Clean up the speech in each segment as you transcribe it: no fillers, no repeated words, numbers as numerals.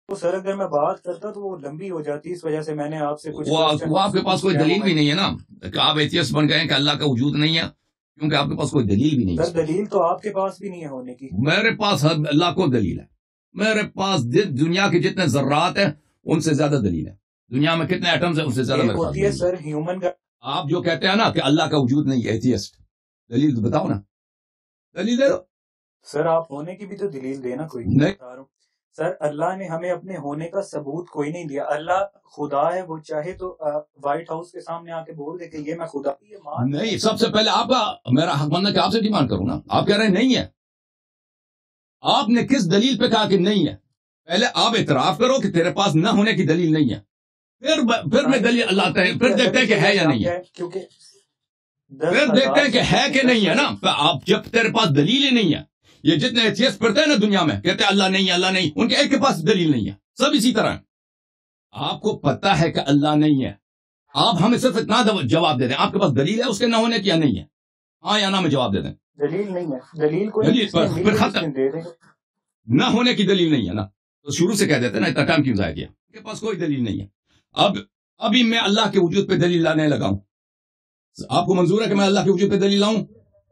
تو سر اگر میں بات کرتا تو وہ لمبی ہو جاتی، اس وجہ سے میں نے آپ سے کچھ وہ آپ کے پاس کوئی دلیل بھی نہیں ہے نا کہ آپ ایتھیسٹ بن گئے کہ اللہ کا وجود نہیں ہے، کیونکہ آپ کے پاس کوئی دلیل بھی نہیں ہے۔ سر دلیل تو آپ کے پاس بھی نہیں ہے ہونے کی۔ میرے پاس اللہ کو دلیل ہے، میرے پاس دنیا کے جتنے ذرات ہیں ان سے زیادہ دلیل ہے، دنیا میں کتنے ایٹمز ہیں ان سے زیادہ میرے پاس دلیل ہے۔ سر ہیومن کا آپ جو کہتے ہیں نا کہ اللہ کا وجود نہیں ہے ایتھیسٹ، دلیل تو بتاؤ نا، دلیل دے دو۔ سر آپ ہونے کی بھی تو دلیل دینا کوئی نہیں سر، اللہ نے ہمیں اپنے ہونے کا ثبوت کوئی نہیں دیا۔ اللہ خدا ہے، وہ چاہے تو وائٹ ہاؤس کے سامنے آ کے بول دے کہ یہ میں خدا نہیں۔ سب سے پہلے آپ کا میرا حق بننا کہ آپ سے ڈیمانڈ کروں نا، آپ کہہ رہے ہیں نہیں ہے، آپ نے کس دلیل پہ کہا کہ نہیں ہے؟ پہلے آپ اعتراف کرو کہ تیرے پاس نہ ہونے کی دلیل نہیں ہے، پھر میں دلیل اللہ تعالیٰ پھر دیکھتے ہیں کہ ہے یا نہیں ہے، پھر دیکھتے ہیں کہ ہے کہ نہیں ہے نا۔ آپ جب تیرے پاس دلیل ہی نہیں ہے، یہ جتنے ایتھیسٹ پڑھتے ہیں نا دنیا میں کہتے ہیں اللہ نہیں ہے، اللہ نہیں، ان کے ایک کے پاس دلیل نہیں ہے، سب اسی طرح ہیں۔ آپ کو پتا ہے کہ اللہ نہیں ہے، آپ ہمیں صرف اتنا جواب دے دیں آپ کے پاس دلیل ہے اس کے نہ ہونے کی یا نہیں ہے، ہاں یا نہ میں جواب دے دیں۔ دلیل نہیں ہے، دلیل کو پھر ختم، نہ ہونے کی دلیل نہیں ہے نا، تو شروع سے کہہ دیتے نا اتنا ٹائم کیوں ضائع کیا، ان کے پاس کوئی دلیل نہیں ہے۔ ابھی میں اللہ کے وجود پہ دلیل لانے لگا ہوں، آپ کو منظور ہے کہ میں اللہ کے وجود پہ دلیل لاؤں؟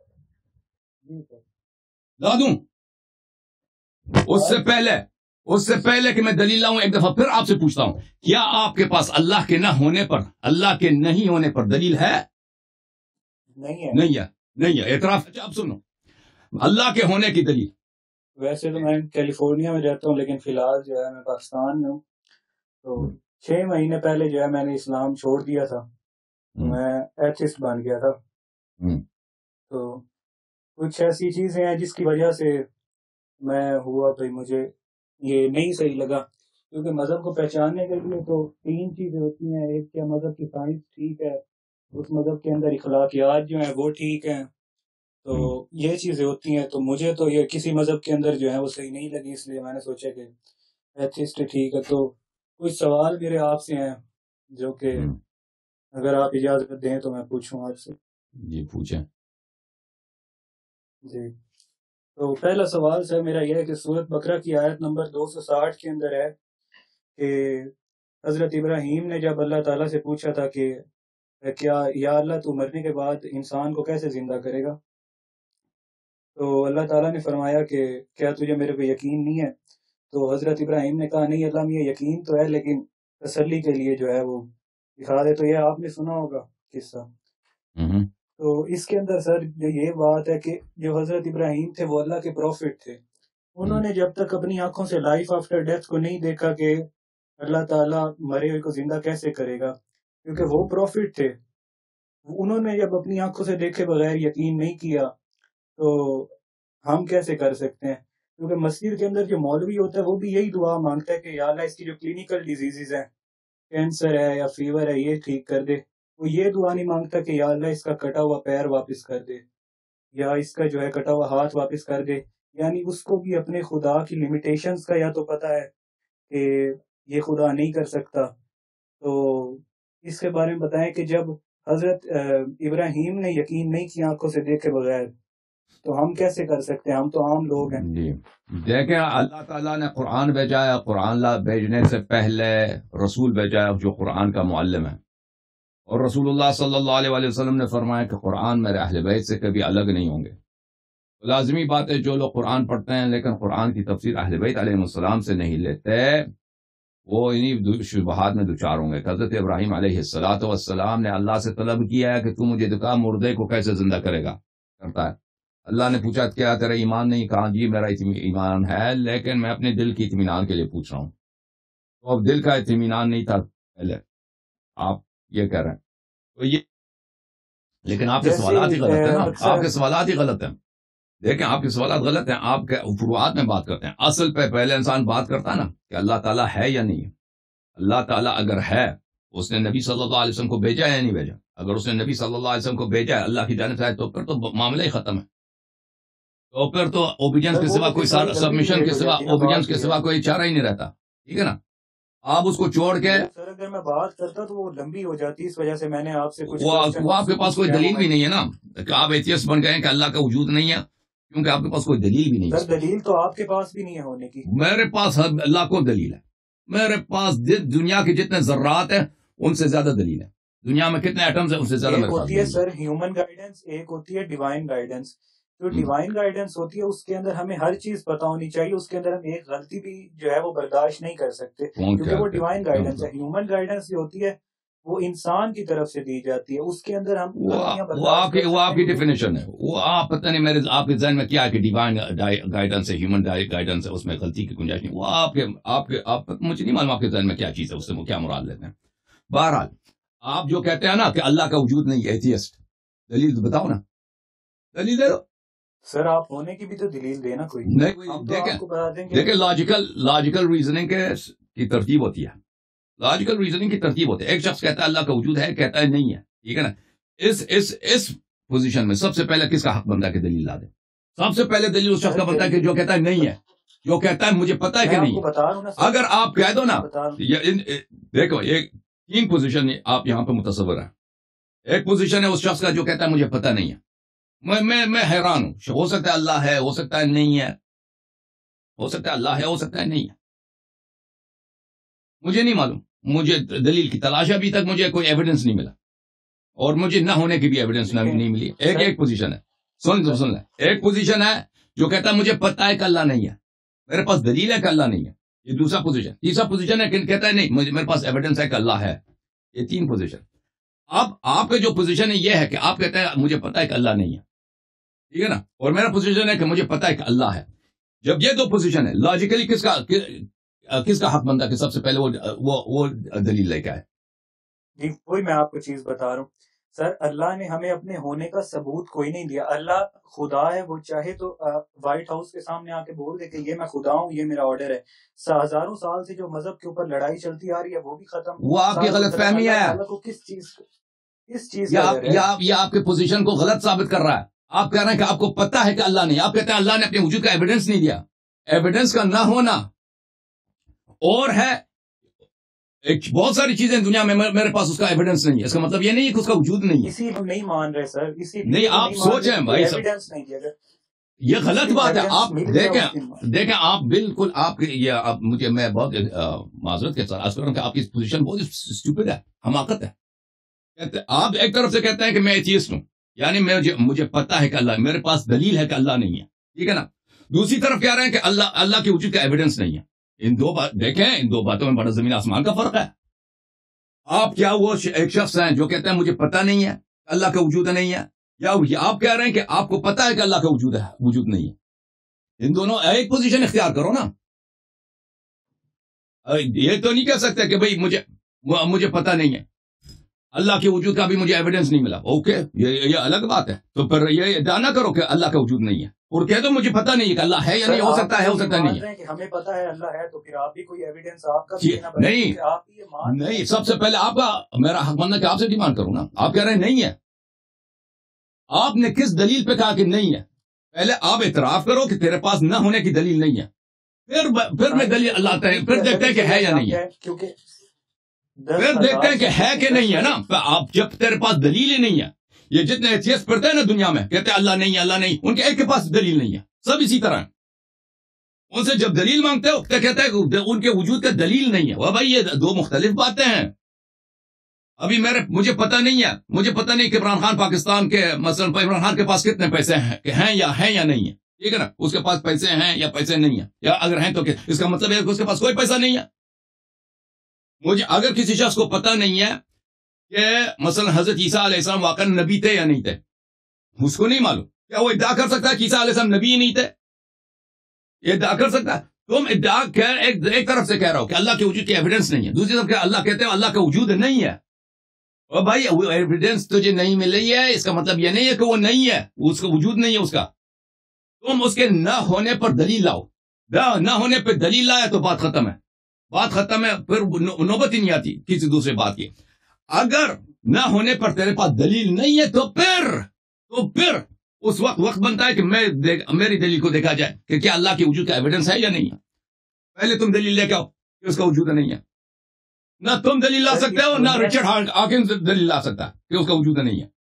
لا دوں؟ اس سے پہلے کہ میں دلیل لاؤں ایک دفعہ پھر آپ سے پوچھتا ہوں، کیا آپ کے پاس اللہ کے نہ ہونے پر، اللہ کے نہیں ہونے پر دلیل ہے؟ نہیں ہے اعتراف۔ اب سنو، اللہ کے ہونے کی دلیل۔ ویسے تو میں کیلیفورنیا میں رہتا ہوں، لیکن فی الحال جو ہے میں پاکستان میں ہوں۔ تو 6 مہینے پہلے جو ہے میں نے اسلام چھوڑ دیا تھا، میں ایتھیسٹ بن گیا تھا۔ تو کچھ ایسی چیزیں ہیں جس کی وجہ سے میں ہوا بھائی مجھے یہ نہیں صحیح لگا، کیونکہ مذہب کو پہچاننے کے لیے تو 3 چیزیں ہوتی ہیں۔ ایک کیا مذہب کی سائنس ٹھیک ہے، اس مذہب کے اندر اخلاقیات جو ہیں وہ ٹھیک ہیں، تو یہ چیزیں ہوتی ہیں۔ تو مجھے تو یہ کسی مذہب کے اندر جو ہے وہ صحیح نہیں لگی، اس لیے میں نے سوچا کہ ایتھیسٹ ٹھیک ہے۔ تو کچھ سوال میرے آپ سے ہیں جو کہ اگر آپ اجازت دیں تو میں پوچھوں آپ سے۔ جی پوچھیں۔ جی تو پہلا سوال سر میرا یہ ہے کہ سورۃ بقرہ کی آیت نمبر 260 کے اندر ہے کہ حضرت ابراہیم نے جب اللہ تعالیٰ سے پوچھا تھا کہ کیا یا اللہ تو مرنے کے بعد انسان کو کیسے زندہ کرے گا، تو اللہ تعالیٰ نے فرمایا کہ کیا تجھے میرے پہ یقین نہیں ہے؟ تو حضرت ابراہیم نے کہا نہیں اللہ مجھے یقین تو ہے، لیکن تسلی کے لیے جو ہے وہ دکھا دے۔ تو یہ آپ نے سنا ہوگا قصہ۔ تو اس کے اندر سر جو یہ بات ہے کہ جو حضرت ابراہیم تھے وہ اللہ کے پروفٹ تھے، انہوں نے جب تک اپنی آنکھوں سے لائف آفٹر ڈیتھ کو نہیں دیکھا کہ اللہ تعالیٰ مرے ہوئے کو زندہ کیسے کرے گا، کیونکہ وہ پروفٹ تھے، انہوں نے جب اپنی آنکھوں سے دیکھے بغیر یقین نہیں کیا، تو ہم کیسے کر سکتے ہیں؟ کیونکہ مسجد کے اندر جو مولوی ہوتا ہے وہ بھی یہی دعا مانگتا ہے کہ یا اللہ اس کی جو کلینکل ڈیزیزز ہیں، کینسر ہے یا فیور ہے، یہ ٹھیک کر دے۔ وہ یہ دعا نہیں مانگتا کہ یا اللہ اس کا کٹا ہوا پیر واپس کر دے یا اس کا جو ہے کٹا ہوا ہاتھ واپس کر دے۔ یعنی اس کو بھی اپنے خدا کی لیمیٹیشنز کا یا تو پتہ ہے کہ یہ خدا نہیں کر سکتا۔ تو اس کے بارے میں بتائیں کہ جب حضرت ابراہیم نے یقین نہیں کیا آنکھوں سے دیکھے بغیر، تو ہم کیسے کر سکتے ہیں؟ ہم تو عام لوگ ہیں۔ جی دیکھیں، اللہ تعالیٰ نے قرآن بھیجا ہے، قرآن بھیجنے سے پہلے رسول بھیجا ہے جو قرآن کا معلم ہے، اور رسول اللہ صلی اللہ علیہ وسلم نے فرمایا کہ قرآن میرے اہل بیت سے کبھی الگ نہیں ہوں گے۔ لازمی بات ہے جو لوگ قرآن پڑھتے ہیں لیکن قرآن کی تفسیر اہل بیت علیہ السلام سے نہیں لیتے، وہ انہی شبہات میں دوچار ہوں گے۔ حضرت ابراہیم علیہ السلام نے اللہ سے طلب کیا ہے کہ تو مجھے دکھا مردے کو کیسے زندہ کرتا ہے۔ اللہ نے پوچھا کیا تیرا ایمان نہیں؟ کہا جی میرا ایمان ہے، لیکن میں اپنے دل کی اطمینان کے لیے پوچھ رہا ہوں۔ تو اب دل کا اطمینان نہیں تھا پہلے، آپ یہ کہہ رہے ہیں تو یہ، لیکن آپ کے سوالات ہی غلط ہیں نا، آپ کے سوالات ہی غلط ہیں۔ دیکھیں آپ کے سوالات غلط ہیں، آپ کے فروعات میں بات کرتے ہیں، اصل پہ پہلے انسان بات کرتا ہے نا کہ اللہ تعالیٰ ہے یا نہیں ہے۔ اللہ تعالیٰ اگر ہے، اس نے نبی صلی اللہ علیہ وسلم کو بھیجا یا نہیں بھیجا؟ اگر اس نے نبی صلی اللہ علیہ وسلم کو بھیجا ہے اللہ کی جانب سے ہے، تو پھر تو معاملہ ہی ختم ہے، تو پھر تو اوبیڈینس کے سوا کوئی سبمیشن کے سوا اوبیڈینس کے سوا کوئی چارہ ہی نہیں رہتا، ٹھیک ہے نا؟ آپ اس کو چھوڑ کے سر اگر میں بات کرتا تو وہ لمبی ہو جاتی، اس وجہ سے میں نے آپ سے کچھ وہ آپ کے پاس کوئی دلیل بھی نہیں ہے نا کہ آپ ایتھیسٹ بن گئے کہ اللہ کا وجود نہیں ہے، کیونکہ آپ کے پاس کوئی دلیل بھی نہیں ہے۔ سر دلیل تو آپ کے پاس بھی نہیں ہے ہونے کی۔ میرے پاس اللہ کو دلیل ہے، میرے پاس دنیا کے جتنے ذرات ہیں ان سے زیادہ دلیل ہے. دنیا میں کتنے ایٹمز ہیں ان سے زیادہ ایک میرے پاس ہوتی ہے دلیل ہے. سر ہیومن گائیڈنس، ایک ہوتی ہے ڈیوائن گائیڈنس. جو ڈیوائن گائیڈنس ہوتی ہے اس کے اندر ہمیں ہر چیز پتہ ہونی چاہیے، اس کے اندر ہم ایک غلطی بھی جو ہے وہ برداشت نہیں کر سکتے، کیونکہ وہ ڈیوائن گائیڈنس ہے. ہیومن گائیڈنس جو ہوتی ہے وہ انسان کی طرف سے دی جاتی ہے، اس کے اندر ہم وہ آپ کی ڈیفینیشن ہے. وہ آپ پتہ نہیں آپ کے ذہن میں کیا ہے کہ ڈیوائن گائیڈنس ہے، ہیومن گائیڈنس ہے، اس میں غلطی کی گنجائش نہیں. وہ آپ مجھے نہیں معلوم آپ کے ذہن میں کیا چیز ہے، اس سے وہ کیا مراد لیتے ہیں. بہرحال آپ جو کہتے ہیں نا کہ اللہ کا وجود نہیں ہے، ایتھیسٹ، دلیل تو بتاؤ نا، دلیل دے دو. سر آپ ہونے کی بھی تو دلیل دینا کوئی نہیں. دیکھیں لاجیکل ریزننگ کی ترتیب ہوتی ہے. لاجیکل ریزننگ کی ترتیب ہوتی ہے. ایک شخص کہتا ہے اللہ کا وجود ہے، کہتا ہے نہیں ہے، ٹھیک ہے نا. اس پوزیشن میں سب سے پہلے کس کا حق بنتا ہے کہ دلیل لا دے؟ سب سے پہلے دلیل اس شخص کا بنتا ہے کہ جو کہتا ہے نہیں ہے، جو کہتا ہے مجھے پتا ہے کہ نہیں ہے. اگر آپ کہہ دو نا، دیکھو ایک 3 پوزیشن آپ یہاں پہ متصور ہیں. ایک پوزیشن ہے اس شخص کا جو کہتا ہے مجھے پتا نہیں ہے. میں حیران ہوں، ہو سکتا ہے اللہ ہے، ہو سکتا ہے نہیں ہے، ہو سکتا ہے اللہ ہے، ہو سکتا ہے نہیں ہے، مجھے نہیں معلوم. مجھے دلیل کی تلاش ابھی تک مجھے کوئی ایویڈنس نہیں ملا، اور مجھے نہ ہونے کی بھی ایویڈنس نہیں ملی. ایک پوزیشن ہے، سن لیں. ایک پوزیشن ہے جو کہتا ہے مجھے پتا ہے کہ اللہ نہیں ہے، میرے پاس دلیل ہے کہ اللہ نہیں ہے. یہ دوسرا پوزیشن. تیسرا پوزیشن ہے کہ کہتا ہے نہیں، میرے پاس ایویڈنس ہے کہ اللہ ہے. یہ 3 پوزیشن. اب آپ کا جو پوزیشن ہے یہ ہے کہ آپ کہتے ہیں مجھے پتا ہے کہ اللہ نہیں ہے، ٹھیک ہے نا، اور میرا پوزیشن ہے کہ مجھے پتا ہے کہ اللہ ہے. جب یہ 2 پوزیشن ہے، لاجیکلی کس کا حق بنتا ہے کہ سب سے پہلے وہ دلیل لے کے آئے؟ جی وہی میں آپ کو چیز بتا رہا ہوں سر. اللہ نے ہمیں اپنے ہونے کا ثبوت کوئی نہیں دیا. اللہ خدا ہے، وہ چاہے تو وائٹ ہاؤس کے سامنے آ کے بول دے کہ یہ میں خدا ہوں، یہ میرا آرڈر ہے. ہزاروں سال سے جو مذہب کے اوپر لڑائی چلتی آ رہی ہے وہ بھی ختم. وہ آپ کی غلط فہمی ہے. کس چیز یہ آپ کے پوزیشن کو غلط ثابت کر رہا ہے. آپ کہہ رہے ہیں کہ آپ کو پتا ہے کہ اللہ نہیں. آپ کہتے ہیں اللہ نے اپنے وجود کا ایویڈنس نہیں دیا. ایویڈنس کا نہ ہونا اور ہے، بہت ساری چیزیں دنیا میں میرے پاس اس کا ایویڈنس نہیں ہے، اس کا مطلب یہ نہیں ہے کہ اس کا وجود نہیں ہے. اسی نہیں مان رہے سر، نہیں آپ سوچیں بھائی صاحب، یہ غلط بات ہے. آپ دیکھیں آپ بالکل مجھے میں بہت معذرت کے ساتھ عرض کر رہا ہوں کہ آپ کی پوزیشن بہت اسٹوپڈ ہے، حماقت ہے. آپ ایک طرف سے کہتے ہیں کہ میں ایتھیسٹ ہوں، یعنی مجھے پتا ہے کہ اللہ، میرے پاس دلیل ہے کہ اللہ نہیں ہے، ٹھیک ہے نا. دوسری طرف کہہ رہے ہیں کہ اللہ کے وجود کا ایویڈنس نہیں ہے. دیکھیں ان 2 باتوں میں بڑا زمین آسمان کا فرق ہے. آپ کیا وہ ایک شخص ہیں جو کہتے ہیں مجھے پتا نہیں ہے اللہ کا وجود نہیں ہے، یا آپ کہہ رہے ہیں کہ آپ کو پتا ہے کہ اللہ کا وجود نہیں ہے؟ ان دونوں ایک پوزیشن اختیار کرو نا. یہ تو نہیں کہہ سکتے کہ بھئی مجھے پتا نہیں ہے، اللہ کے وجود کا بھی مجھے ایویڈنس نہیں ملا. اوکے یہ الگ بات ہے. تو پھر یہ ادعا نہ کرو کہ اللہ کا وجود نہیں ہے اور کہہ دو مجھے پتا نہیں ہے کہ اللہ ہے یا نہیں. ہو سکتا ہے، ہو سکتا نہیں ہے. ہمیں پتا ہے اللہ ہے، تو پھر آپ بھی کوئی ایویڈنس آپ کا نہیں. سب سے پہلے آپ کا میرا حق بننا کہ آپ سے ڈیمانڈ کروں نا. آپ کہہ رہے ہیں نہیں ہے، آپ نے کس دلیل پہ کہا کہ نہیں ہے؟ پہلے آپ اعتراف کرو کہ تیرے پاس نہ ہونے کی دلیل نہیں ہے، پھر میں دلیل اللہ تعالیٰ پھر دیکھتے ہیں کہ ہے یا نہیں ہے. پھر دیکھتے ہیں کہ ہے کہ نہیں ہے نا. آپ جب تیرے پاس دلیل ہی نہیں ہے، یہ جتنے ایتھیسٹ پڑھتے ہیں نا دنیا میں، کہتے ہیں اللہ نہیں ہے، اللہ نہیں، ان کے ایک کے پاس دلیل نہیں ہے. سب اسی طرح ہیں. ان سے جب دلیل مانگتے ہو تو کہتے ہیں کہ ان کے وجود کا دلیل نہیں ہے. وہ بھائی یہ 2 مختلف باتیں ہیں. ابھی مجھے پتا نہیں ہے، مجھے پتا نہیں کہ عمران خان پاکستان کے مثلا عمران خان کے پاس کتنے پیسے ہیں یا نہیں ہے، ٹھیک ہے نا. اس کے پاس پیسے ہیں یا پیسے نہیں ہیں، یا اگر ہیں تو اس کا مطلب ہے کہ اس کے پاس کوئی پیسہ نہیں ہے. مجھے اگر کسی شخص کو پتا نہیں ہے کہ مثلا حضرت عیسیٰ علیہ السلام واقعا نبی تھے یا نہیں تھے، اس کو نہیں معلوم، کیا وہ ادعا کر سکتا ہے کہ عیسیٰ علیہ السلام نبی ہی نہیں تھے؟ یہ ادعا کر سکتا ہے؟ تم ادعا ایک طرف سے کہہ رہا ہو کہ اللہ کے وجود کی ایویڈنس نہیں ہے، دوسری طرف کہ اللہ کہتے ہیں اللہ کا وجود نہیں ہے. اور بھائی وہ ایویڈنس تجھے نہیں مل رہی ہے، اس کا مطلب یہ نہیں ہے کہ وہ نہیں ہے، اس کا وجود نہیں ہے اس کا. تم اس کے نہ ہونے پر دلیل لاؤ. نہ ہونے پہ دلیل لایا تو بات ختم ہے. بات ختم ہے، پھر نوبت ہی نہیں آتی کسی دوسرے بات کی. اگر نہ ہونے پر تیرے پاس دلیل نہیں ہے تو پھر اس وقت بنتا ہے کہ میری دلیل کو دیکھا جائے کہ کیا اللہ کے وجود کا ایویڈنس ہے یا نہیں ہے. پہلے تم دلیل لے کے آؤ کہ اس کا وجود نہیں ہے. نہ تم دلیل لا سکتے ہو، نہ رچرڈ ہاکنز دلیل لا سکتا کہ اس کا وجود نہیں ہے.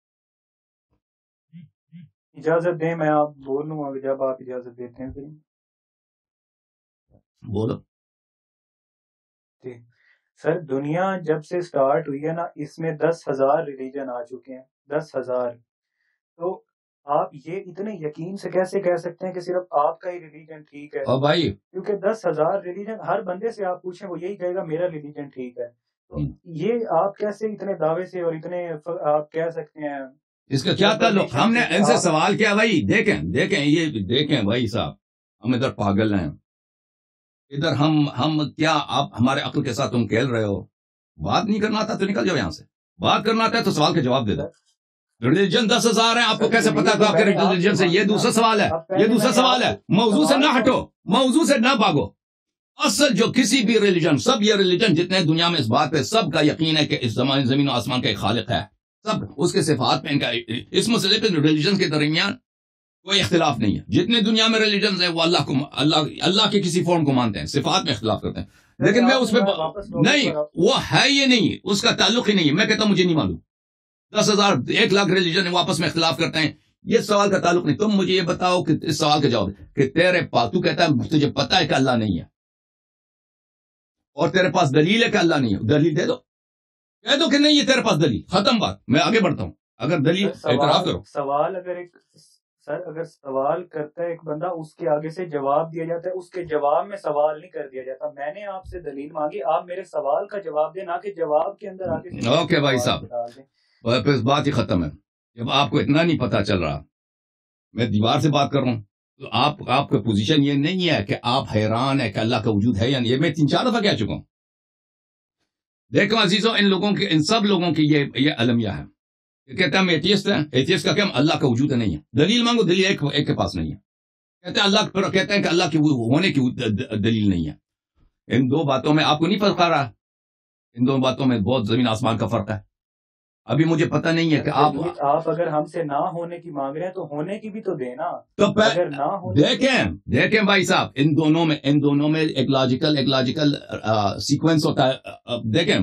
اجازت دیں میں آپ بولوں گا جب آپ اجازت دیتے ہیں. بولو. جی سر، دنیا جب سے سٹارٹ ہوئی ہے نا، اس میں 10,000 ریلیجن آ چکے ہیں، 10,000. تو آپ یہ اتنے یقین سے کیسے کہہ سکتے ہیں کہ صرف آپ کا ہی ریلیجن ٹھیک ہے؟ اور بھائی کیونکہ 10,000 ریلیجن، ہر بندے سے آپ پوچھیں وہ یہی کہے گا میرا ریلیجن ٹھیک ہے. تو یہ آپ کیسے اتنے دعوے سے اور اتنے آپ کہہ سکتے ہیں؟ اس کا کیا تعلق؟ ہم نے ان سے سوال کیا بھائی، دیکھیں بھائی صاحب، ہم ادھر پاگل ہیں، ادھر ہم کیا آپ ہمارے عقل کے ساتھ تم کھیل رہے ہو؟ بات نہیں کرنا آتا تو نکل جاؤ یہاں سے. بات کرنا آتا ہے تو سوال کا جواب دے دو. ریلیجن 10,000 ہیں، آپ کو کیسے پتا کہ آپ کے ریلیجن سے؟ یہ دوسرا سوال ہے، یہ دوسرا سوال ہے. موضوع سے نہ ہٹو، موضوع سے نہ بھاگو. اصل جو کسی بھی ریلیجن، سب یہ ریلیجن جتنے دنیا میں اس بات پہ سب کا یقین ہے کہ اس زمین و آسمان کا ایک خالق ہے، سب اس کے صفات میں ان کا اس مسئلے پہ ریلیجن کے درمیان کوئی اختلاف نہیں ہے. جتنے دنیا میں ریلیجنز ہیں وہ اللہ کے کسی فارم کو مانتے ہیں، صفات میں اختلاف کرتے ہیں. لیکن میں اس پہ نہیں، وہ ہے یہ نہیں، اس کا تعلق ہی نہیں ہے. میں کہتا ہوں مجھے نہیں معلوم. 10,000 1 لاکھ ریلیجن واپس میں اختلاف کرتے ہیں، یہ سوال کا تعلق نہیں. تم مجھے یہ بتاؤ کہ اس سوال کا جواب کہ تیرے پاس، تو کہتا ہے تجھے پتا ہے کہ اللہ نہیں ہے اور تیرے پاس دلیل ہے کہ اللہ نہیں ہے، دلیل دے دو، کہہ دو کہ نہیں ہے تیرے پاس دلیل، ختم بات. میں آگے بڑھتا ہوں. اگر دلیل اعتراف کرو. سوال اگر سوال کرتا ہے ایک بندہ، اس کے آگے سے جواب دیا جاتا ہے، اس کے جواب میں سوال نہیں کر دیا جاتا. میں نے آپ سے دلیل مانگی، آپ میرے سوال کا جواب دیں، نہ کہ جواب کے اندر آگے سے. اوکے بھائی صاحب، بات ہی ختم ہے. جب آپ کو اتنا نہیں پتا چل رہا، میں دیوار سے بات کر رہا ہوں، تو آپ کا پوزیشن یہ نہیں ہے کہ آپ حیران ہے کہ اللہ کا وجود ہے یا نہیں. یہ میں 3-4 دفعہ کہہ چکا ہوں. دیکھو عزیزوں، ان سب لوگوں کی یہ المیہ ہے. کہتے ہیں ہم ایتھیسٹ ہیں. ایتھیسٹ کا کیا؟ اللہ کا وجود نہیں ہے. دلیل مانگو، دلیل ایک کے پاس نہیں ہے. کہتے ہیں کہ اللہ کے ہونے کی دلیل نہیں ہے. ان دو باتوں میں آپ کو نہیں فرق آ رہا؟ ان دو باتوں میں بہت زمین آسمان کا فرق ہے. ابھی مجھے پتہ نہیں ہے کہ آپ اگر ہم سے نہ ہونے کی مانگ رہے ہیں تو ہونے کی بھی تو دینا. تو دیکھیں بھائی صاحب، ان دونوں میں ایک لاجیکل سیکوینس ہوتا ہے. دیکھیں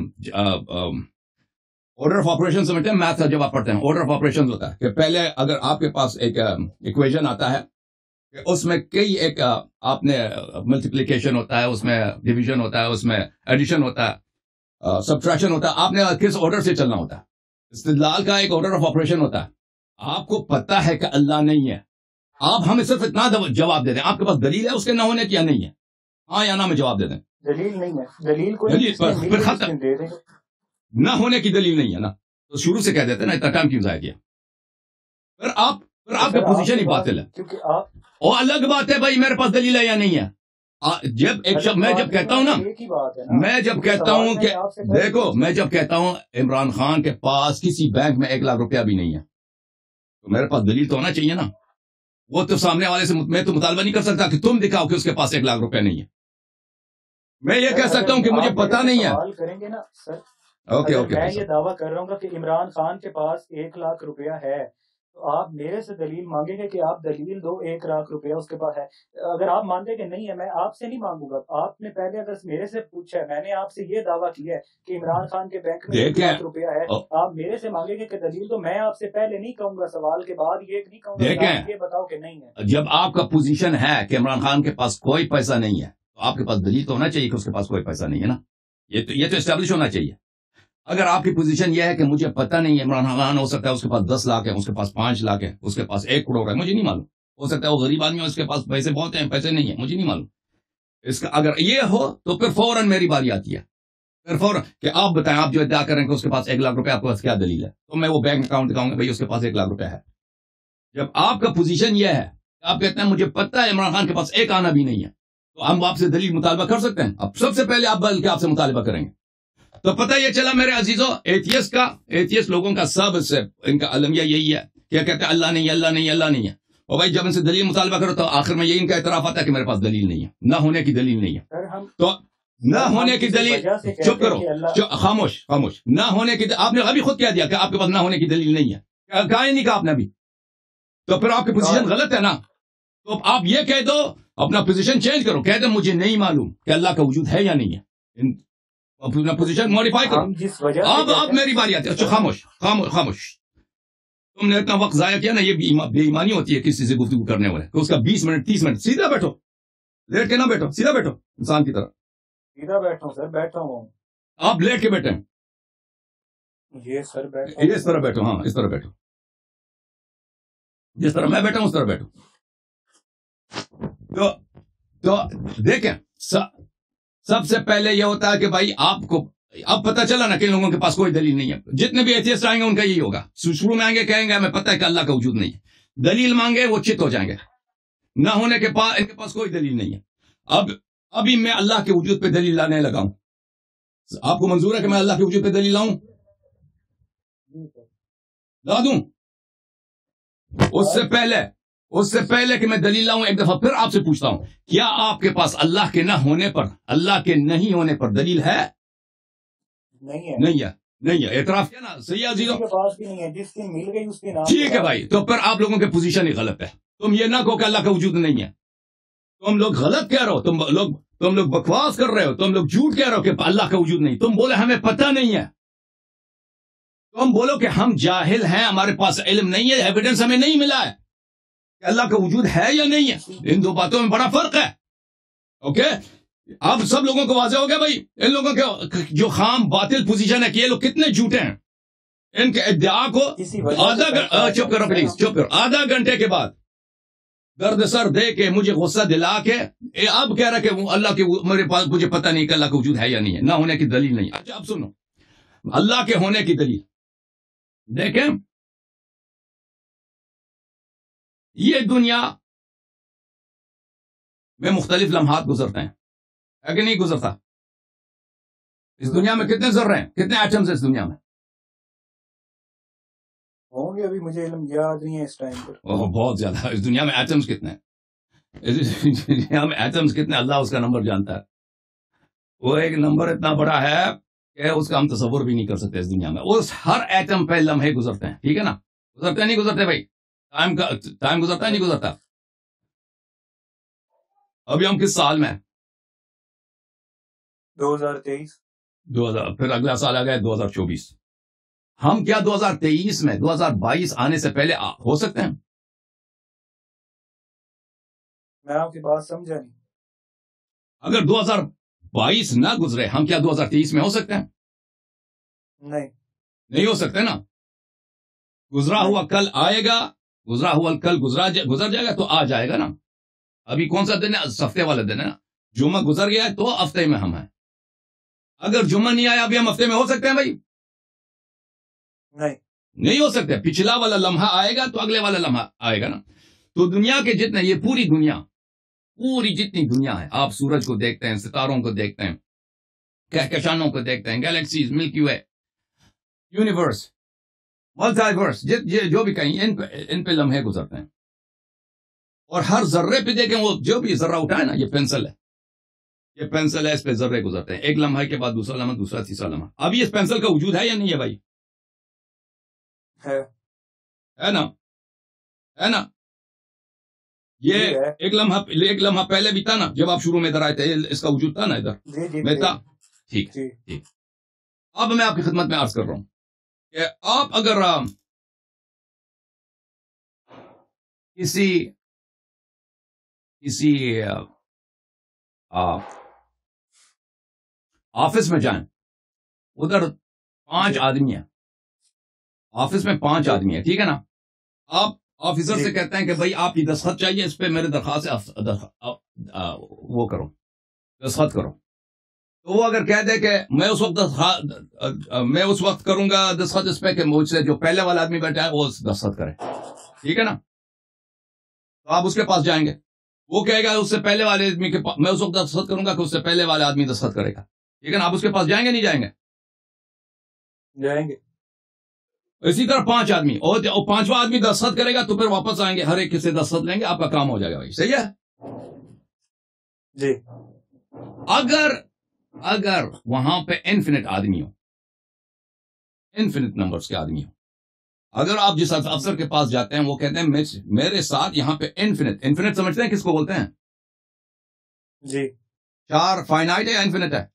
آرڈر آف آپریشن سمجھتے ہیں، میتھ جب آپ پڑھتے ہیں آرڈر آف آپریشن ہوتا ہے کہ پہلے اگر آپ کے پاس ایک ایکویژن آتا ہے کہ اس میں کئی ایک آپ نے ملٹیپلیکیشن ہوتا ہے، اس میں ڈویژن ہوتا ہے، اس میں ایڈیشن ہوتا ہے، سبٹریکشن ہوتا ہے. آپ نے کس آرڈر سے چلنا ہوتا ہے؟ استدلال کا ایک آرڈر آف آپریشن ہوتا ہے. آپ کو پتا ہے کہ اللہ نہیں ہے، آپ ہمیں صرف اتنا جواب دے دیں. آپ کے پاس دلیل ہے اس کے نہ ہونے کی یا نہیں ہے؟ ہاں یا نہ میں جواب دے دیں. دلیل نہیں ہے، دلیل کو پھر ختم. نہ ہونے کی دلیل نہیں ہے نا، تو شروع سے کہہ دیتے نا، اتنا ٹائم کیوں ضائع کیا؟ پھر آپ کی پوزیشن ہی باطل ہے. اور الگ بات ہے بھائی میرے پاس دلیل ہے یا نہیں ہے. میں جب کہتا ہوں نا، میں جب کہتا ہوں کہ دیکھو، میں جب کہتا ہوں عمران خان کے پاس کسی بینک میں 1 لاکھ روپیہ بھی نہیں ہے، تو میرے پاس دلیل تو ہونا چاہیے نا. وہ تو سامنے والے سے میں تو مطالبہ نہیں کر سکتا کہ تم دکھاؤ کہ اس کے پاس 1 لاکھ روپیہ نہیں ہے. میں یہ کہہ سکتا ہوں کہ مجھے پتا نہیں ہے. کریں گے نا سر. اوکے میں یہ دعویٰ کر رہا ہوں کہ عمران خان کے پاس 1 لاکھ روپیہ ہے، تو آپ میرے سے دلیل مانگیں گے کہ آپ دلیل دو 1 لاکھ روپیہ اس کے پاس ہے. اگر آپ مانتے کہ نہیں ہے، میں آپ سے نہیں مانگوں گا. آپ نے پہلے اگر میرے سے پوچھا ہے، میں نے آپ سے یہ دعویٰ کیا ہے کہ عمران خان کے بینک میں 1 لاکھ روپیہ ہے، آپ میرے سے مانگیں گے کہ دلیل. تو میں آپ سے پہلے نہیں کہوں گا، سوال کے بعد یہ نہیں کہوں گا یہ بتاؤ کہ نہیں ہے. جب آپ کا پوزیشن ہے کہ عمران خان کے پاس کوئی پیسہ نہیں ہے، تو آپ کے پاس دلیل تو ہونا چاہیے کہ اس کے پاس کوئی پیسہ نہیں ہے نا. یہ تو اسٹیبلش ہونا چاہیے. اگر آپ کی پوزیشن یہ ہے کہ مجھے پتہ نہیں ہے، عمران خان ہو سکتا ہے اس کے پاس 10 لاکھ ہے، اس کے پاس 5 لاکھ ہے، اس کے پاس 1 کروڑ ہے، مجھے نہیں معلوم. ہو سکتا ہے وہ غریب آدمی ہے، اس کے پاس پیسے بہت ہیں، پیسے نہیں ہیں، مجھے نہیں معلوم. اس کا اگر یہ ہو تو پھر فوراً میری باری آتی ہے. پھر فوراً کہ آپ بتائیں، آپ جو ادعا کریں کہ اس کے پاس 1 لاکھ روپے، آپ کے پاس کیا دلیل ہے؟ تو میں وہ بینک اکاؤنٹ دکھاؤں گا، بھائی اس کے پاس 1 لاکھ روپے ہے. جب آپ کا پوزیشن یہ ہے، آپ کہتے ہیں مجھے پتہ ہے عمران خان کے پاس 1 آنا بھی نہیں ہے، تو ہم آپ سے دلیل مطالبہ کر سکتے ہیں. اب سب سے پہلے آپ بلکہ آپ سے مطالبہ کریں گے. تو پتہ یہ چلا میرے عزیزوں، ایتھیسٹ لوگوں کا سب سے ان کا المیہ یہی ہے کہ کہتے ہیں اللہ نہیں ہے، اللہ نہیں ہے، اللہ نہیں ہے. اور بھائی جب ان سے دلیل مطالبہ کرو تو آخر میں یہی ان کا اعتراف آتا ہے کہ میرے پاس دلیل نہیں ہے، نہ ہونے کی دلیل نہیں ہے. تو نہ ہونے کی دلیل، چپ کرو، خاموش. نہ ہونے کی آپ نے ابھی خود کہہ دیا کہ آپ کے پاس نہ ہونے کی دلیل نہیں ہے، کہا ہی نہیں کہا آپ نے ابھی. تو پھر آپ کی پوزیشن غلط ہے نا. تو آپ یہ کہہ دو، اپنا پوزیشن چینج کرو، کہہ دو مجھے نہیں معلوم کہ اللہ کا وجود ہے یا نہیں ہے. اپنا پوزیشن موڈیفائی کرو. اب میری باری آتی ہے. اچھا خاموش. تم نے اتنا وقت ضائع کیا نا، یہ بے ایمانی ہوتی ہے کسی سے گفتگو کرنے والے کہ اس کا 20 منٹ 30 منٹ. سیدھا بیٹھو، لیٹ کے نہ بیٹھو، سیدھا بیٹھو انسان کی طرح. سیدھا بیٹھا ہوں سر، بیٹھا ہوں. آپ لیٹ کے بیٹھے ہیں؟ یہ سر بیٹھا ہوں. اس طرح بیٹھو. ہاں اس طرح بیٹھو، جس طرح میں بیٹھا ہوں اس طرح بیٹھو. تو دیکھیں، سب سے پہلے یہ ہوتا ہے کہ بھائی آپ کو اب پتہ چلا نا کہ ان لوگوں کے پاس کوئی دلیل نہیں ہے. جتنے بھی ایتھیسٹ آئیں گے ان کا یہی ہوگا. شروع میں آئیں گے کہیں گے ہمیں پتہ ہے کہ اللہ کا وجود نہیں ہے. دلیل مانگے وہ چت ہو جائیں گے. نہ ہونے کے بعد ان کے پاس کوئی دلیل نہیں ہے. ابھی میں اللہ کے وجود پہ دلیل لانے لگا ہوں. آپ کو منظور ہے کہ میں اللہ کے وجود پہ دلیل لاؤں؟ لا دوں؟ اس سے پہلے کہ میں دلیل لاؤں ایک دفعہ پھر آپ سے پوچھتا ہوں، کیا آپ کے پاس اللہ کے نہ ہونے پر، اللہ کے نہیں ہونے پر دلیل ہے؟ نہیں ہے. اعتراف کیا نا؟ صحیح ہے. کسی کے پاس بھی نہیں ہے، جس کی مل گئی اس کے نام. ٹھیک ہے بھائی، تو پھر آپ لوگوں کی پوزیشن ہی غلط ہے. تم یہ نہ کہو کہ اللہ کا وجود نہیں ہے. تم لوگ غلط کہہ رہے ہو. تم لوگ بکواس کر رہے ہو. تم لوگ جھوٹ کہہ رہے ہو کہ اللہ کا وجود نہیں. تم بولے ہمیں پتہ نہیں ہے. تم بولو کہ ہم جاہل ہیں، ہمارے پاس علم نہیں ہے، ایویڈنس ہمیں نہیں ملا ہے کہ اللہ کا وجود ہے یا نہیں ہے. ان دو باتوں میں بڑا فرق ہے. اوکے، اب سب لوگوں کو واضح ہو گیا بھائی. ان لوگوں کے جو خام باطل پوزیشن ہے کہ یہ لوگ کتنے جھوٹے ہیں. ان کے ادعا کو چپ کرو پلیز، چپ کرو. آدھا گھنٹے کے بعد درد سر دے کے مجھے غصہ دلا کے اب کہہ رہا کہ اللہ کے میرے پاس مجھے پتہ نہیں کہ اللہ کا وجود ہے یا نہیں ہے، نہ ہونے کی دلیل نہیں. اچھا اب سنو اللہ کے ہونے کی دلیل. دیکھیں یہ دنیا میں مختلف لمحات گزرتے ہیں، ہے کہ نہیں گزرتا؟ اس دنیا میں کتنے ذرے ہیں، کتنے ایٹمز ہیں اس دنیا میں؟ ہوں گے، ابھی مجھے علم یاد نہیں ہے اس ٹائم پر. بہت زیادہ. اس دنیا میں ایٹمز کتنے ہیں؟ اس دنیا میں ایٹمز کتنے اللہ اس کا نمبر جانتا ہے. وہ ایک نمبر اتنا بڑا ہے کہ اس کا ہم تصور بھی نہیں کر سکتے اس دنیا میں. اس ہر ایٹم پہ لمحے گزرتے ہیں، ٹھیک ہے نا؟ گزرتے نہیں گزرتے بھائی؟ ٹائم گزرتا ہے نہیں گزرتا؟ ابھی ہم کس سال میں؟ 2023. پھر اگلا سال آ گیا 2024. ہم کیا 2023 میں 2022 آنے سے پہلے ہو سکتے ہیں؟ میں آپ کی بات سمجھا نہیں. اگر 2022 نہ گزرے ہم کیا 2023 میں ہو سکتے ہیں؟ نہیں ہو سکتے نا. گزرا ہوا کل آئے گا، گزرا ہوا کل گزر جائے گا تو آ جائے گا نا. ابھی کون سا دن ہے؟ ہفتے والا دن ہے نا. جمعہ گزر گیا ہے تو ہفتے میں ہم ہیں. اگر جمعہ نہیں آیا ابھی ہم ہفتے میں ہو سکتے ہیں بھائی؟ نہیں ہو سکتے. پچھلا والا لمحہ آئے گا تو اگلے والا لمحہ آئے گا نا. تو دنیا کے جتنے، یہ پوری جتنی دنیا ہے، آپ سورج کو دیکھتے ہیں، ستاروں کو دیکھتے ہیں، کہکشانوں کو دیکھتے ہیں، گیلیکسیز، ملکی وے، یونیورس، ملٹی ورس، جو بھی کہیں ان پہ لمحے گزرتے ہیں. اور ہر ذرے پہ دیکھیں، وہ جو بھی ذرہ اٹھائے نا، یہ پینسل ہے، اس پہ ذرے گزرتے ہیں. ایک لمحے کے بعد دوسرا لمحہ، دوسرا تیسرا لمحہ. اب یہ اس پینسل کا وجود ہے یا نہیں ہے بھائی؟ ہے نا. یہ ایک لمحہ پہلے بھی تھا نا، جب آپ شروع میں ادھر آئے تھے، اس کا وجود تھا نا ادھر میں تھا. ٹھیک. اب میں آپ کی خدمت میں عرض کر رہا ہوں کہ آپ اگر کسی آفس میں جائیں، ادھر 5 آدمی ہیں، آفس میں 5 آدمی ہیں، ٹھیک ہے نا. آپ آفیسر سے کہتے ہیں کہ بھائی آپ کی دستخط چاہیے اس پہ، میرے درخواست وہ کرو، دستخط کرو. تو وہ اگر کہہ دے کہ میں اس وقت کروں گا دستخط اس پہ کہ مجھ سے جو پہلے والا آدمی بیٹھا ہے وہ دستخط کرے، ٹھیک ہے نا. تو آپ اس کے پاس جائیں گے، وہ کہے گا اس سے پہلے والے آدمی کے پاس میں اس وقت دستخط کروں گا کہ اس سے پہلے والا آدمی دستخط کرے گا، ٹھیک ہے نا. آپ اس کے پاس جائیں گے نہیں جائیں گے؟ جائیں گے. اسی طرح 5 آدمی، اور 5واں آدمی دستخط کرے گا تو پھر واپس آئیں گے، ہر ایک سے دستخط لیں گے، آپ کا کام ہو جائے گا بھائی. صحیح ہے جی. اگر وہاں پہ انفینٹ آدمی ہو، انفینٹ نمبرز کے آدمی ہو، اگر آپ جس افسر کے پاس جاتے ہیں وہ کہتے ہیں میرے ساتھ یہاں پہ انفینٹ سمجھتے ہیں کس کو بولتے ہیں؟ جی. 4 فائنائٹ ہے یا انفینٹ ہے؟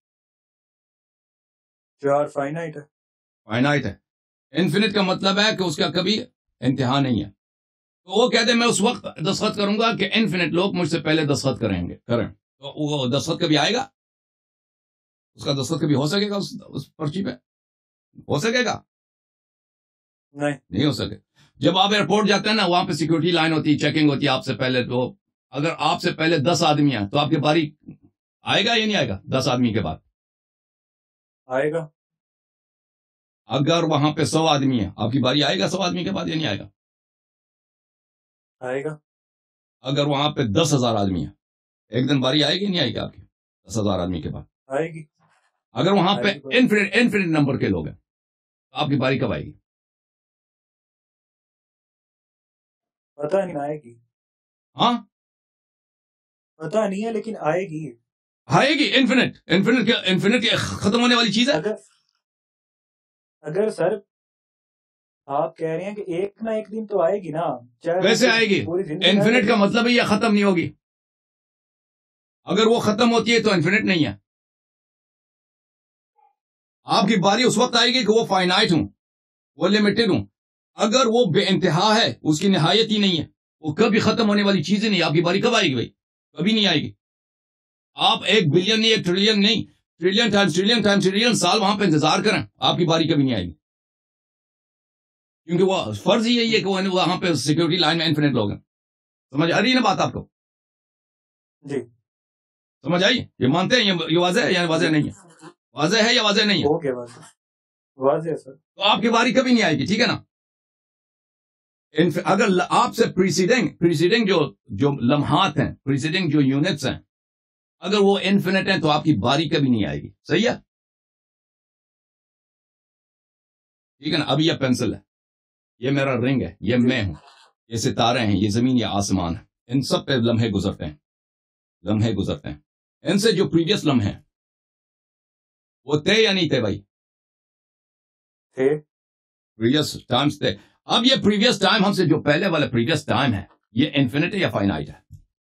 4 فائنائٹ ہے. فائنائٹ ہے. انفینٹ کا مطلب ہے کہ اس کا کبھی انتہا نہیں ہے. تو وہ کہتے ہیں میں اس وقت دستخط کروں گا کہ انفینٹ لوگ مجھ سے پہلے دستخط کریں. تو وہ دستخط کبھی آئے گا؟ اس کا دستخط کبھی ہو سکے گا اس پرچی پہ؟ ہو سکے گا؟ نہیں ہو سکے. جب آپ ایئرپورٹ جاتے ہیں نا، وہاں پہ سیکورٹی لائن ہوتی ہے، چیکنگ ہوتی ہے آپ سے پہلے. تو اگر آپ سے پہلے 10 آدمی ہیں تو آپ کی باری آئے گا یا نہیں آئے گا 10 آدمی کے بعد؟ آئے گا. اگر وہاں پہ 100 آدمی ہیں، آپ کی باری آئے گا 100 آدمی کے بعد یا نہیں آئے گا؟ آئے گا. اگر وہاں پہ 10,000 آدمی ہیں، ایک دن باری آئے گی نہیں آئے گی آپ کی 10,000 آدمی کے بعد؟ آئے گی. اگر وہاں پہ انفینٹ نمبر کے لوگ ہیں، آپ کی باری کب آئے گی؟ پتہ نہیں، آئے گی. ہاں پتہ نہیں ہے لیکن آئے گی. آئے گی. انفینٹ کے ختم ہونے والی چیز ہے. اگر سر آپ کہہ رہے ہیں کہ ایک نہ ایک دن تو آئے گی نا. کیسے آئے گی؟ انفینٹ کا مطلب ہے یہ ختم نہیں ہوگی. اگر وہ ختم ہوتی ہے تو انفینٹ نہیں ہے. آپ کی باری اس وقت آئے گی کہ وہ فائنائٹ ہوں، وہ لمیٹڈ ہوں. اگر وہ بے انتہا ہے، اس کی نہایت ہی نہیں ہے، وہ کبھی ختم ہونے والی چیز ہی نہیں. آپ کی باری کب آئے گی بھائی؟ کبھی نہیں آئے گی. آپ 1 بلین نہیں، 1 ٹریلین نہیں، ٹریلین ٹائم ٹریلین سال وہاں پہ انتظار کریں، آپ کی باری کبھی نہیں آئے گی. کیونکہ وہ فرض ہی یہی ہے کہ وہاں پہ سیکورٹی لائن میں انفینٹ لوگ ہیں. سمجھ آ رہی ہے نا بات آپ کو؟ جی سمجھ آئی؟ یہ مانتے ہیں یہ واضح ہے یا واضح نہیں ہے؟ واضح ہے یا واضح نہیں ہے؟ اوکے واضح سر. تو آپ کی باری کبھی نہیں آئے گی. ٹھیک ہے نا؟ اگر آپ سے پریسیڈنگ جو لمحات ہیں، پریسیڈنگ جو یونٹس ہیں، اگر وہ انفینٹ ہیں تو آپ کی باری کبھی نہیں آئے گی. صحیح ہے؟ ٹھیک ہے نا؟ اب یہ پینسل ہے، یہ میرا رنگ ہے، یہ میں ہوں، یہ ستارے ہیں، یہ زمین، یہ آسمان ہے. ان سب پہ لمحے گزرتے ہیں. ان سے جو پریویس لمحے ہیں وہ تھے یا نہیں تھے بھائی؟ تھے. پریویس ٹائمز تھے. اب یہ پریویس ٹائم ہم سے جو پہلے والا پریویس ٹائم ہے، یہ انفینٹ ہے یا فائنائٹ ہے؟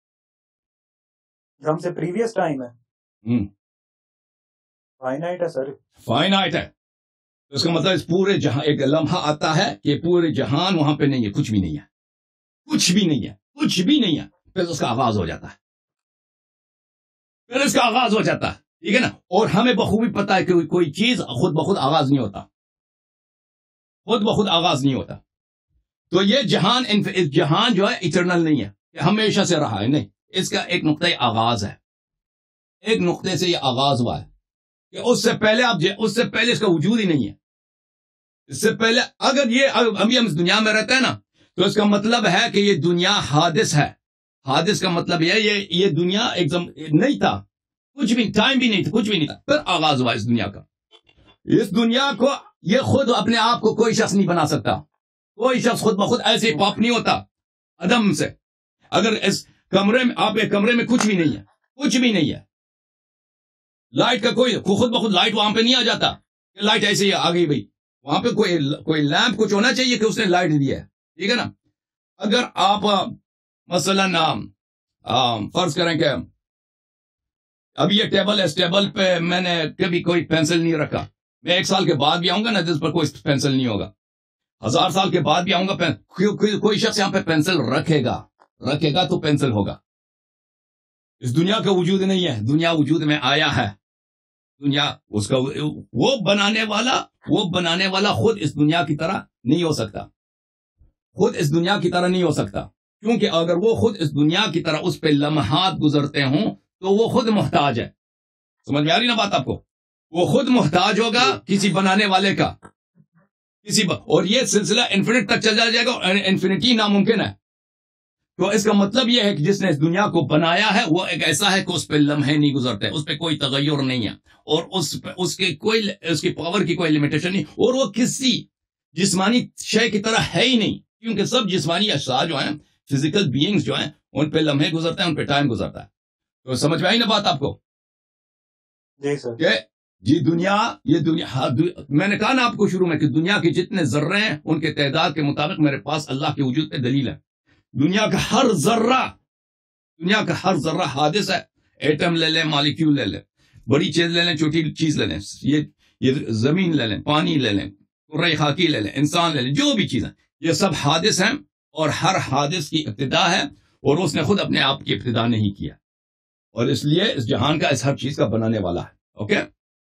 ہم سے پریویس ٹائم ہے فائنائٹ ہے سر. فائنائٹ ہے. اس کا مطلب اس پورے جہاں ایک لمحہ آتا ہے کہ پورے جہان وہاں پہ نہیں ہے، کچھ بھی نہیں ہے، کچھ بھی نہیں ہے، کچھ بھی نہیں ہے. پھر اس کا آغاز ہو جاتا ہے. ٹھیک ہے نا؟ اور ہمیں بخوبی پتا ہے کہ کوئی چیز خود بخود آغاز نہیں ہوتا. تو یہ جہان جو ہے ایٹرنل نہیں ہے، کہ ہمیشہ سے رہا ہے. نہیں، اس کا ایک نقطۂ آغاز ہے. ایک نقطے سے یہ آغاز ہوا ہے کہ اس سے پہلے اس کا وجود ہی نہیں ہے. اس سے پہلے اگر ابھی ہم اس دنیا میں رہتے ہیں نا، تو اس کا مطلب ہے کہ یہ دنیا حادث ہے. حادث کا مطلب یہ دنیا ایک دم نہیں تھا، کچھ بھی ٹائم بھی نہیں تھا، کچھ بھی نہیں تھا. پھر آغاز ہوا اس دنیا کا. اس دنیا کو یہ خود اپنے آپ کو کوئی شخص نہیں بنا سکتا. کوئی شخص خود بخود ایسے ہی پاپ نہیں ہوتا عدم سے. اگر اس کمرے میں آپ ایک کمرے میں کچھ بھی نہیں ہے، لائٹ کا خود بخود لائٹ وہاں پہ نہیں آ جاتا. لائٹ ایسے ہی آ گئی بھائی. وہاں پہ کوئی لیمپ کچھ ہونا چاہیے کہ اس نے لائٹ دی ہے. ٹھیک ہے نا؟ اگر آپ مثلا فرض کریں کہ اب یہ ٹیبل ہے، اس ٹیبل پہ میں نے کبھی کوئی پینسل نہیں رکھا. میں 1 سال کے بعد بھی آؤں گا نا، جس پر کوئی پینسل نہیں ہوگا. 1000 سال کے بعد بھی آؤں گا، کوئی شخص یہاں پہ پینسل رکھے گا تو پینسل ہوگا. اس دنیا کا وجود نہیں ہے، دنیا وجود میں آیا ہے. دنیا اس کا وہ بنانے والا خود اس دنیا کی طرح نہیں ہو سکتا. کیونکہ اگر وہ خود اس دنیا کی طرح اس پہ لمحات گزرتے ہوں تو وہ خود محتاج ہے. سمجھ میں آ رہی نا بات آپ کو؟ وہ خود محتاج ہوگا کسی بنانے والے کا، اور یہ سلسلہ انفینٹ تک چل جائے گا، اور انفینٹی ناممکن ہے. تو اس کا مطلب یہ ہے کہ جس نے اس دنیا کو بنایا ہے وہ ایک ایسا ہے کہ اس پہ لمحے نہیں گزرتے، اس پہ کوئی تغیر نہیں ہے، اور اس کی پاور کی کوئی لمیٹیشن نہیں، اور وہ کسی جسمانی شے کی طرح ہے ہی نہیں. کیونکہ سب جسمانی اشیاء جو ہیں، فزیکل بینگز جو ہیں، ان پہ لمحے گزرتے ہیں، ان پہ ٹائم گزرتا ہے. تو سمجھ میں آئی نا بات آپ کو؟ جی سر. کہ یہ دنیا میں نے کہا نا آپ کو شروع میں کہ دنیا کے جتنے ذرے ہیں ان کے تعداد کے مطابق میرے پاس اللہ کے وجود پہ دلیل ہے. دنیا کا ہر ذرہ حادث ہے. ایٹم لے لیں، مالیکیول لے لیں، بڑی چیز لے لیں، چھوٹی چیز لے لیں، یہ زمین لے لیں، پانی لے لیں، کرۂ خاکی لے لیں، انسان لے لیں، جو بھی چیزیں، یہ سب حادث ہیں، اور ہر حادث کی ابتدا ہے، اور اس نے خود اپنے آپ کی ابتدا نہیں کیا، اور اس لیے اس جہان کا اس ہر چیز کا بنانے والا ہے. اوکے؟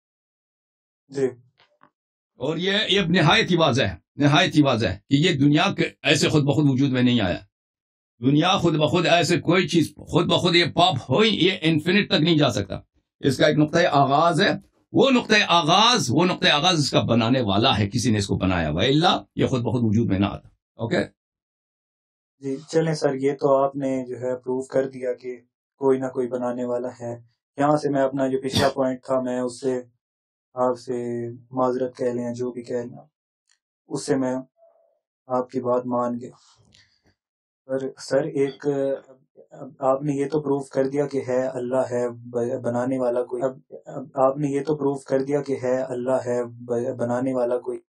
جی اور یہ نہایت ہی واضح ہے کہ یہ دنیا کے ایسے خود بخود وجود میں نہیں آیا. دنیا خود بخود ایسے کوئی چیز خود بخود یہ پاپ ہوئی یہ انفینٹ تک نہیں جا سکتا. اس کا ایک نقطۂ آغاز ہے. وہ نقطۂ آغاز اس کا بنانے والا ہے, کسی نے اس کو بنایا, وَإِلَّا یہ خود بخود وجود میں نہ آتا. اوکے جی چلیں سر, یہ تو آپ نے جو ہے پروف کر دیا کہ کوئی نہ کوئی بنانے والا ہے. یہاں سے میں اپنا جو پچھلا پوائنٹ تھا میں اس سے آپ سے معذرت کہہ لیں, جو بھی کہہ لیں, اس سے میں آپ کی بات مان گیا. پر سر ایک آپ نے یہ تو پروف کر دیا کہ ہے اللہ ہے بنانے والا کوئی. اب آپ نے یہ تو پروف کر دیا کہ ہے اللہ ہے بنانے والا کوئی.